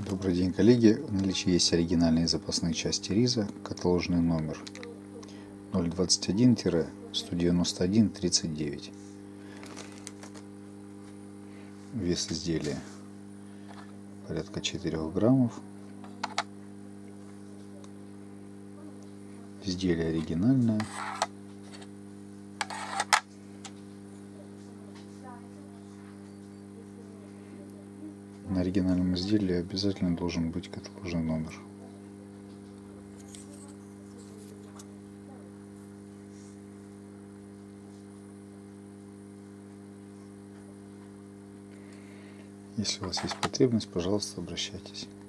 Добрый день, коллеги! В наличии есть оригинальные запасные части риза, каталожный номер 021-191-39. Вес изделия порядка 4 граммов. Изделие оригинальное. На оригинальном изделии обязательно должен быть каталожный номер. Если у вас есть потребность, пожалуйста, обращайтесь.